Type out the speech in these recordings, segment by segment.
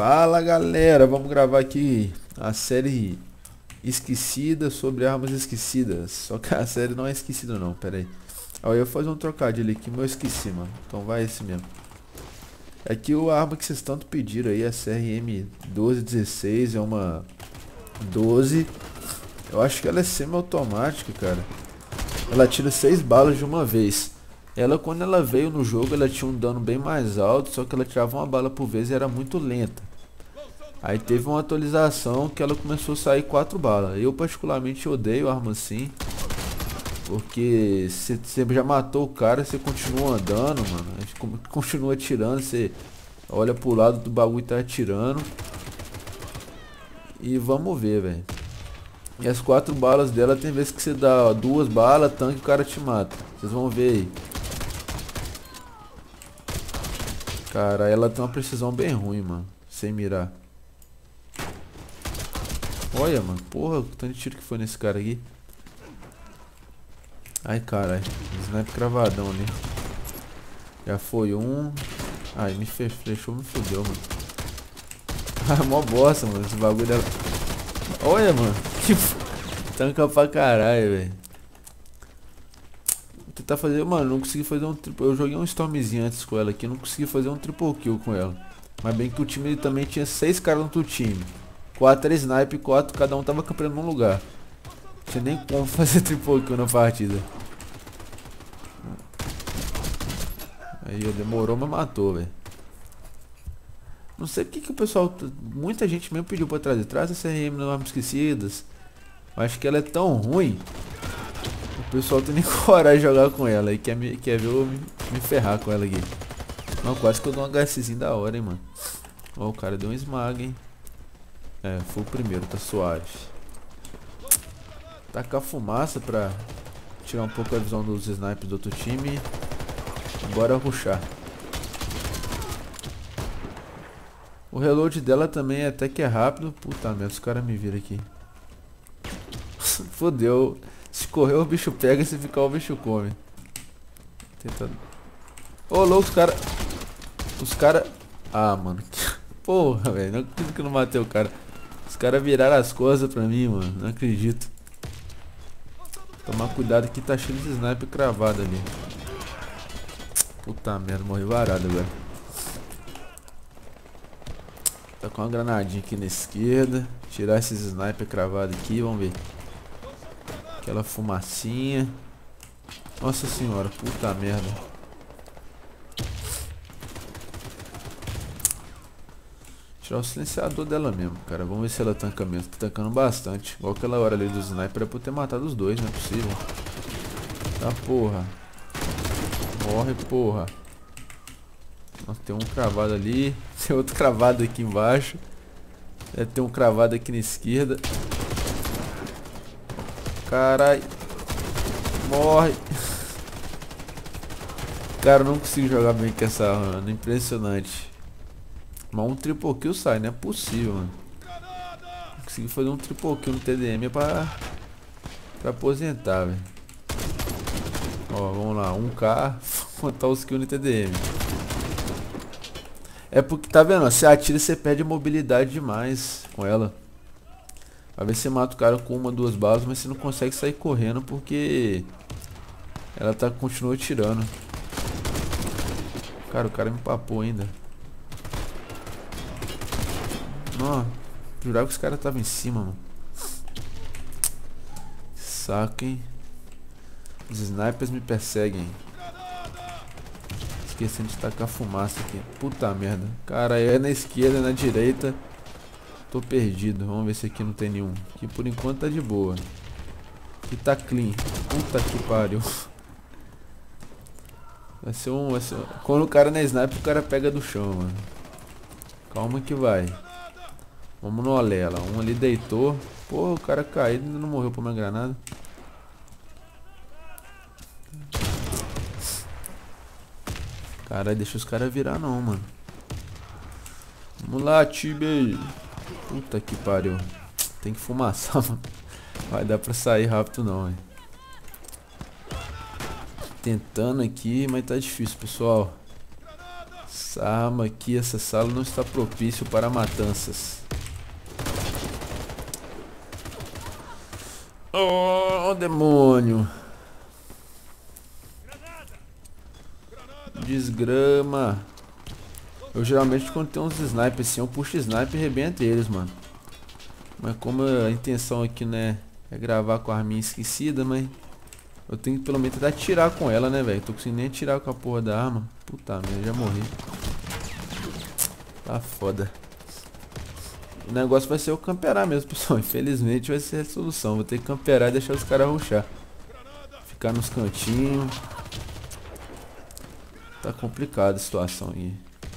Fala galera, vamos gravar aqui a série esquecida sobre armas esquecidas. Só que a série não é esquecida não, pera aí. Eu ia fazer um trocadilho aqui, mas eu esqueci, mano. Então vai esse mesmo. É que a arma que vocês tanto pediram aí, a CRM 1216, é uma 12. Eu acho que ela é semi-automática, cara. Ela tira 6 balas de uma vez. Ela, quando ela veio no jogo, ela tinha um dano bem mais alto, só que ela tirava uma bala por vez e era muito lenta. Aí teve uma atualização que ela começou a sair 4 balas. Eu particularmente odeio arma assim, porque você já matou o cara, você continua andando, mano. A gente continua atirando, você olha pro lado do bagulho e tá atirando. E vamos ver, velho. E as 4 balas dela, tem vezes que você dá 2 balas, tanque, o cara te mata. Vocês vão ver aí. Cara, ela tem uma precisão bem ruim, mano. Sem mirar. Olha, mano. Porra, o tanto de tiro que foi nesse cara aqui. Ai, caralho. Sniper cravadão ali. Já foi um. Ai, me fechou, me fudeu, mano. Ah, mó bosta, mano. Esse bagulho dela. Olha, mano. Que tanca pra caralho, velho. Vou tentar fazer. Mano, não consegui fazer um triple. Eu joguei um Stormzinho antes com ela aqui. Não consegui fazer um triple kill com ela. Mas bem que o time também tinha 6 caras no outro time. 4 sniper, 4, cada um tava campeando num lugar. Não tinha nem como fazer triple kill na partida. Aí demorou, mas matou, velho. Não sei porque que o pessoal. Muita gente mesmo pediu pra trazer. Traz a CRM nas armas esquecidas. Eu acho que ela é tão ruim. O pessoal tem nem coragem de jogar com ela. E quer ver eu me ferrar com ela aqui. Não, quase que eu dou um HSzinho da hora, hein, mano. Ó, o cara deu um smag, hein. É, foi o primeiro, tá suave. Tacar fumaça pra tirar um pouco a visão dos snipers do outro time. Bora rushar. O reload dela também até que é rápido. Puta merda, os caras me viram aqui. Fodeu. Se correr o bicho pega, se ficar o bicho come. Tentando. Ô, louco, os cara. Ah, mano. Porra, velho. Não acredito que eu não matei o cara. Os caras viraram as costas pra mim, mano. Não acredito. Tomar cuidado que tá cheio de sniper cravado ali. Puta merda, morri varado agora. Tá com uma granadinha aqui na esquerda. Tirar esses sniper cravados aqui, vamos ver. Aquela fumacinha. Nossa senhora, puta merda. Tirar o silenciador dela mesmo, cara. Vamos ver se ela tanca mesmo. Tá tancando bastante. Igual aquela hora ali do sniper, é por ter matado os dois, não é possível. Tá, porra. Morre, porra. Nossa, tem um cravado ali. Tem outro cravado aqui embaixo. Deve ter um cravado aqui na esquerda. Carai. Morre. Cara, eu não consigo jogar bem com essa arma, mano. Impressionante. Mas um triple kill sai, não é possível, mano. Não consegui fazer um triple kill no TDM pra aposentar, velho. Ó, vamos lá, 1k. Contar os kills no TDM. É porque, tá vendo? Você atira e você perde mobilidade demais com ela. Às vezes você mata o cara com 1, 2 balas, mas você não consegue sair correndo porque ela continua atirando. Cara, o cara me papou ainda. Não, jurava que os caras estavam em cima, mano. Saco, hein? Os snipers me perseguem. Esquecendo de tacar fumaça aqui. Puta merda. Cara, é na esquerda, na direita. Tô perdido. Vamos ver se aqui não tem nenhum. Aqui por enquanto tá de boa. Aqui tá clean. Puta que pariu. Vai ser um. Quando o cara na sniper, o cara pega do chão, mano. Calma que vai. Vamos no Olela. Um ali deitou. Porra, o cara caiu e ainda não morreu por uma granada. Caralho, deixa os caras virar não, mano. Vamos lá, time. Puta que pariu. Tem que fumaçar, mano. Vai dar pra sair rápido não, hein. Tentando aqui, mas tá difícil, pessoal. Essa arma aqui, essa sala não está propício para matanças. Oh, demônio. Desgrama. Eu geralmente quando tem uns snipers assim, eu puxo sniper e arrebento eles, mano. Mas como a intenção aqui, né, é gravar com a arminha esquecida, mas eu tenho que pelo menos tentar atirar com ela, né, velho. Tô conseguindo nem atirar com a porra da arma. Puta merda, já morri. Tá foda. O negócio vai ser eu camperar mesmo, pessoal. Infelizmente vai ser a solução. Vou ter que camperar e deixar os caras rushar. Ficar nos cantinhos. Tá complicada a situação aí.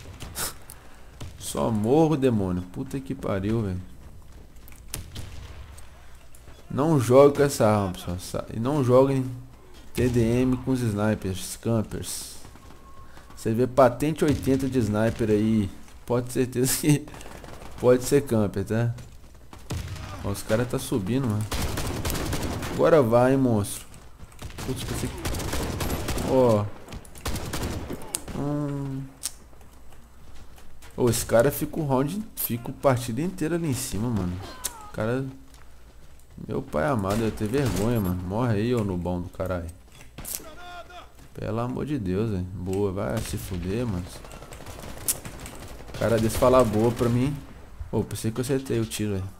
Só morro, demônio. Puta que pariu, velho. Não jogue com essa arma, pessoal. E não joguem TDM com os snipers, campers. Você vê patente 80 de sniper aí. Pode ter certeza que pode ser camper, tá? Ó, os caras tá subindo, mano. Agora vai, hein, monstro. Putz, pensei que... Ó. Ô, esse cara fica o round, fica a partida inteira ali em cima, mano. O cara... Meu pai amado, eu ia ter vergonha, mano. Morre aí, ô nubão do caralho. Pelo amor de Deus, velho. Boa, vai se fuder, mano. O cara desse falar boa pra mim. Ô, pensei que eu acertei o tiro, velho.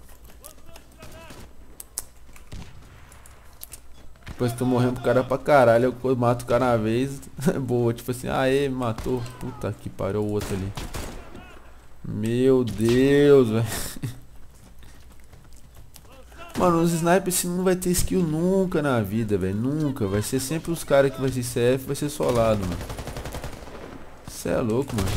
Depois tô morrendo pro cara pra caralho. Eu mato o cara uma vez. Boa, tipo assim, aê, me matou. Puta que pariu, o outro ali. Meu Deus, velho. Mano, os snipers assim, não vai ter skill nunca na vida, velho. Nunca. Vai ser sempre os caras que vai ser CF, vai ser solado, mano. Cê é louco, mano.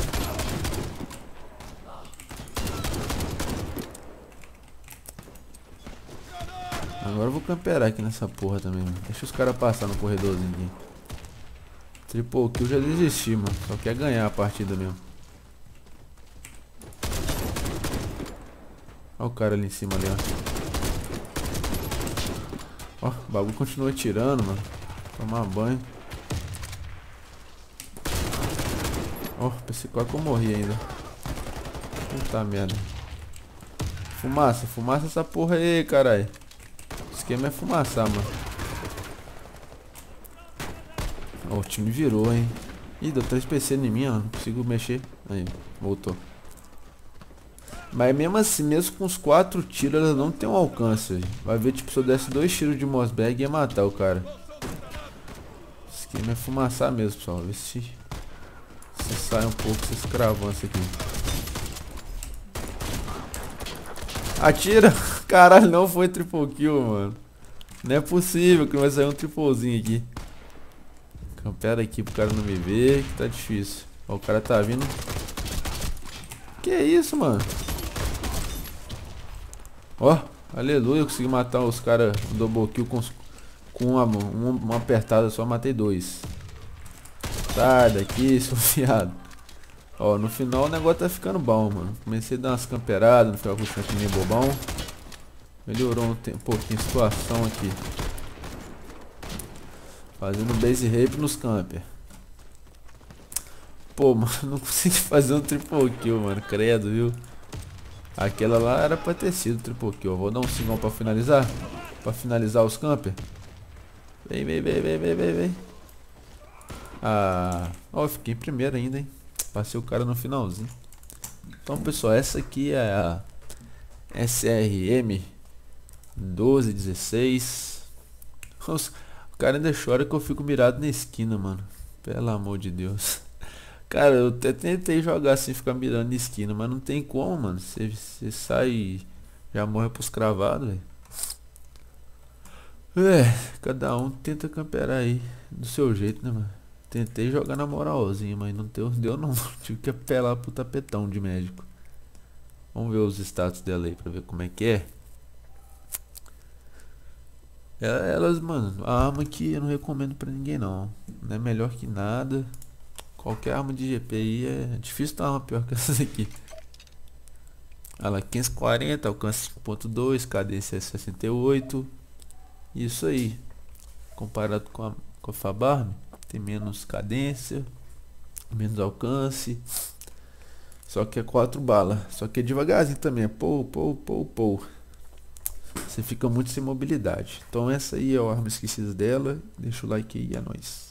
Agora eu vou camperar aqui nessa porra também, mano. Deixa os caras passar no corredorzinho aqui. Triple kill já desisti, mano. Só quer ganhar a partida mesmo. Olha o cara ali em cima ali, ó. Ó, o bagulho continua tirando, mano. Tomar banho. Ó, pensei quase que eu morri ainda. Puta merda. Fumaça, fumaça essa porra aí, caralho. O esquema é fumaçar, mano. Ó, o time virou, hein. Ih, deu 3 PC em mim, ó. Não consigo mexer. Aí, voltou. Mas mesmo assim, mesmo com os 4 tiros, ela não tem um alcance, véio. Vai ver, tipo, se eu desse 2 tiros de Mossberg, ia matar o cara. Esse esquema é fumaçar mesmo, pessoal. Vê se sai um pouco esse escravance aqui. Atira! Caralho, não foi triple kill, mano. Não é possível que vai sair um triplezinho aqui. Campera aqui pro cara não me ver, que tá difícil. Ó, o cara tá vindo. Que isso, mano? Ó, aleluia, eu consegui matar os caras, um double kill com uma apertada só, matei 2. Sai daqui, seu fiado. Ó, no final o negócio tá ficando bom, mano. Comecei a dar umas camperadas, não ficar com o chantinho bobão. Melhorou um pouquinho a situação aqui. Fazendo base rape nos camper. Pô, mano, não consegui fazer um triple kill, mano, credo, viu? Aquela lá era pra ter sido triple kill. Eu vou dar um singão pra finalizar. Pra finalizar os camper. Vem, vem, vem, vem, vem, vem, vem. Ah, ó, eu fiquei em primeiro ainda, hein. Passei o cara no finalzinho. Então, pessoal, essa aqui é a SRM 1216. O cara ainda chora que eu fico mirado na esquina, mano. Pelo amor de Deus. Cara, eu até tentei jogar assim, ficar mirando na esquina, mas não tem como, mano. Você sai e já morre pros cravados, velho. Cada um tenta camperar aí do seu jeito, né, mano? Tentei jogar na moralzinha, mas não deu não. Tive que apelar pro tapetão de médico. Vamos ver os status dela aí pra ver como é que é. Elas, mano, a arma aqui eu não recomendo pra ninguém não. Não é melhor que nada. Qualquer arma de GPI é difícil ter uma arma pior que essa aqui. Ela 540, alcance 5.2, cadência 68. Isso aí. Comparado com a Fabarm, tem menos cadência. menos alcance. Só que é 4 balas. Só que é devagarzinho também. É pou. Você fica muito sem mobilidade. Então essa aí é a arma esquecida dela. Deixa o like aí, é nóis.